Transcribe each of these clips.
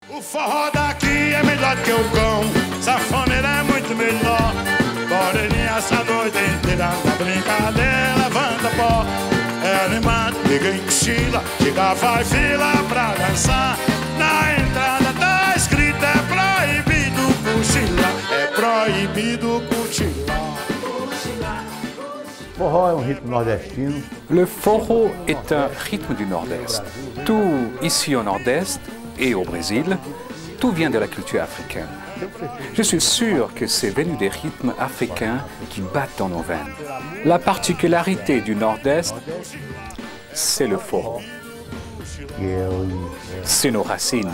O forró daqui é melhor que o cão, sanfoneiro é muito melhor. Moreninha essa noite inteira na brincadeira, levanta pó. É animado, ninguém cochila, chega, faz fila pra dançar. Na entrada tá escrito, é proibido cochilar, é proibido cochilar. Forró é um ritmo nordestino. Le forró est un rythme du Nord-Est. Tout ici au Nord-Est et au Brésil, tout vient de la culture africaine. Je suis sûr que c'est venu des rythmes africains qui battent dans nos veines. La particularité du Nord-Est, c'est le forró. C'est nos racines.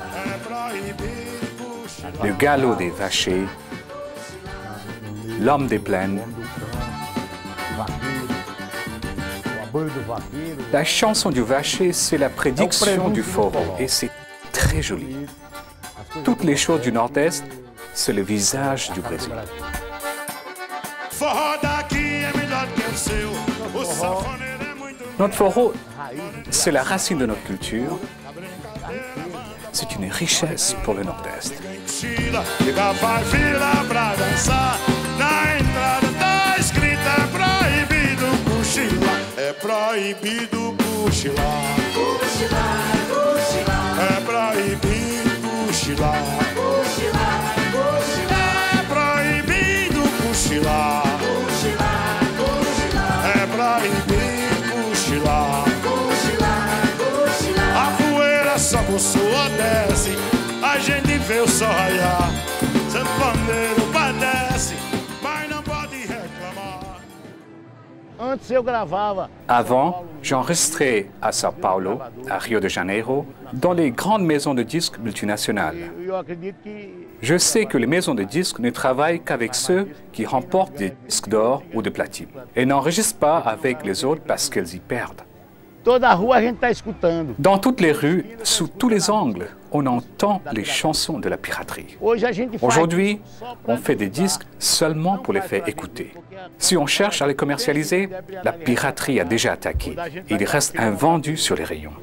Le galop des vachers, l'homme des plaines. La chanson du vacher, c'est la prédiction du forró et c'est très joli. Toutes les choses du Nord-Est, c'est le visage du Brésil. Notre forró, c'est la racine de notre culture. C'est une richesse pour le Nord-Est. É proibido cochilar, cochilar, cochilar. É proibido cochilar, cochilar, cochilar. É proibido cochilar, cochilar, cochilar. É proibido cochilar, cochilar, cochilar. A poeira só sua desce, a gente vê o sol raiar. Sanfoneiro padece, mas não pode reclamar. Avant, j'enregistrais à São Paulo, à Rio de Janeiro, dans les grandes maisons de disques multinationales. Je sais que les maisons de disques ne travaillent qu'avec ceux qui remportent des disques d'or ou de platine et n'enregistrent pas avec les autres parce qu'ils y perdent. Dans toutes les rues, sous tous les angles, on entend les chansons de la piraterie. Aujourd'hui, on fait des disques seulement pour les faire écouter. Si on cherche à les commercialiser, la piraterie a déjà attaqué et il reste invendus sur les rayons.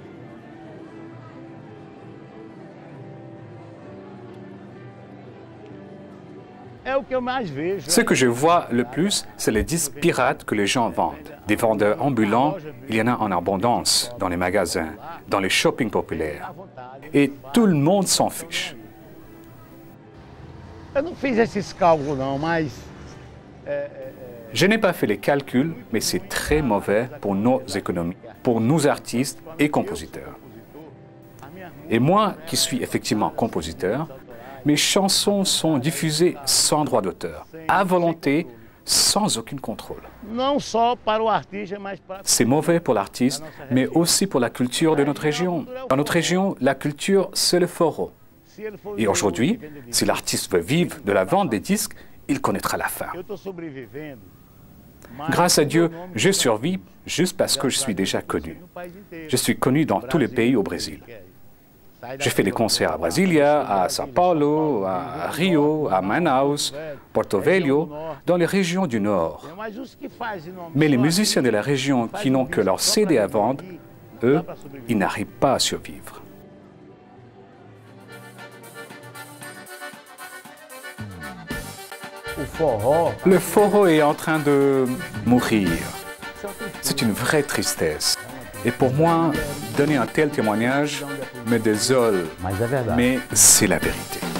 Ce que je vois le plus, c'est les disques pirates que les gens vendent. Des vendeurs ambulants, il y en a en abondance dans les magasins, dans les shoppings populaires. Et tout le monde s'en fiche. Je n'ai pas fait les calculs, mais c'est très mauvais pour nos économies, pour nous artistes et compositeurs. Et moi, qui suis effectivement compositeur, mes chansons sont diffusées sans droit d'auteur, à volonté, sans aucun contrôle. C'est mauvais pour l'artiste, mais aussi pour la culture de notre région. Dans notre région, la culture, c'est le forró. Et aujourd'hui, si l'artiste veut vivre de la vente des disques, il connaîtra la fin. Grâce à Dieu, je survis juste parce que je suis déjà connu. Je suis connu dans tous les pays au Brésil. J'ai fait des concerts à Brasilia, à São Paulo, à Rio, à Manaus, Porto Velho, dans les régions du Nord. Mais les musiciens de la région qui n'ont que leur CD à vendre, eux, ils n'arrivent pas à survivre. Le forró est en train de mourir. C'est une vraie tristesse. Et pour moi, donner un tel témoignage me désole, mais c'est la vérité.